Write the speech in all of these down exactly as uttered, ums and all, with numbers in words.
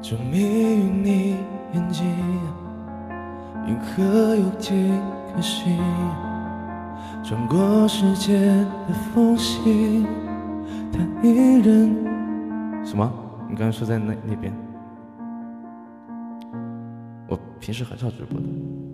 着迷于你眼睛，银河有几颗星，穿过时间的缝隙，它依然……什么？你刚才说在那那边？我平时很少直播的。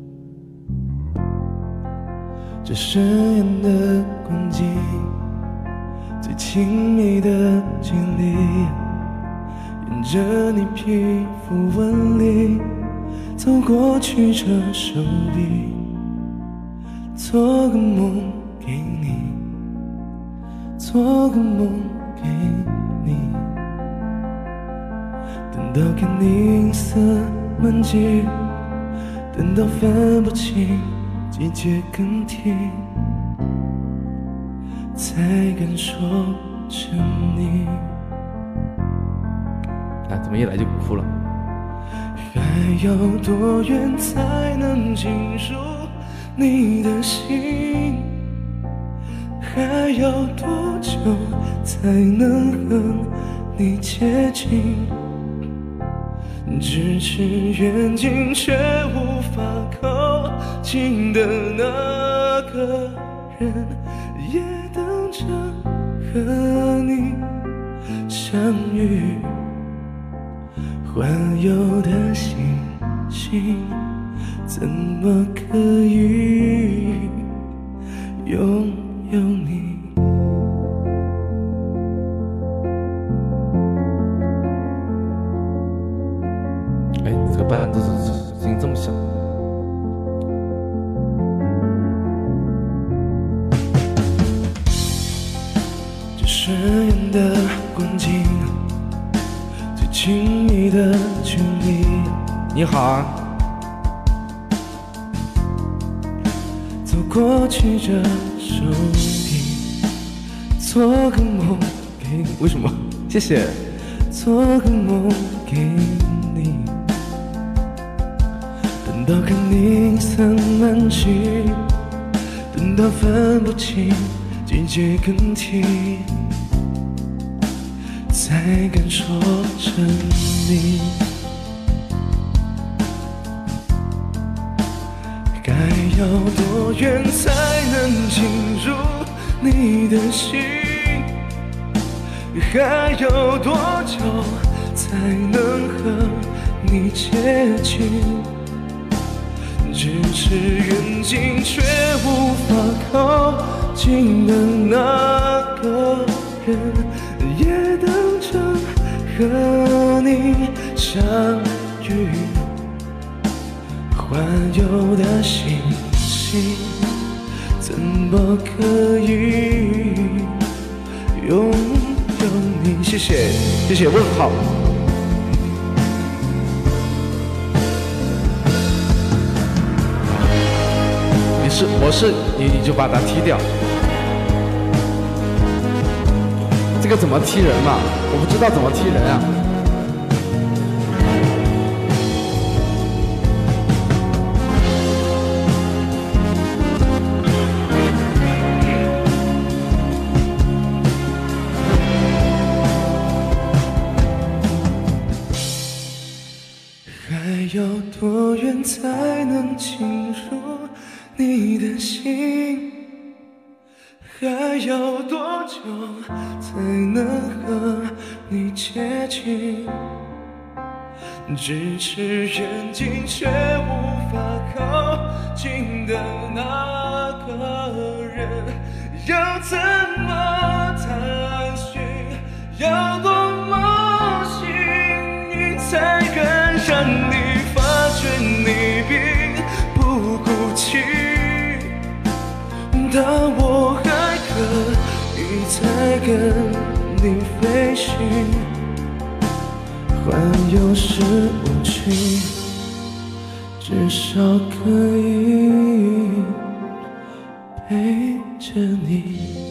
这深远的光景，最亲密的距离，沿着你皮肤纹理走过曲折手臂，做个梦给你，做个梦给你，等到看你银色满际，等到分不清季节更替，才敢说成你。啊，怎么一来就哭了？还要多远才能进入你的心？还要多久才能和你接近？咫尺远近却无法靠近的那个人，也等着和你相遇。环游的星星，怎么可以拥有你？哎，这个伴奏声音这么小。这深远的光景，最亲密的距离。你好啊。走过曲折手臂，做个梦给你。为什么？谢谢。做个梦给你，等到看你银色满际，等到分不清季节更替，才敢说成你。该要多远才能进入你的心？还要多久才能和你接近？咫尺远近却无法靠近的那个人，也等着和你相遇。环游的星星，怎么可以拥有你？谢谢，谢谢问号。你是我是你，你就把它踢掉。这个怎么踢人嘛？我不知道怎么踢人啊。还要多远才能进入你的心？还要多久才能和你接近？咫尺远近却无法靠近的那个人，要怎么探寻？要多么幸运才敢让你发觉你并不孤寂？当我还可以再跟你飞行，环游是无情，至少可以陪着你。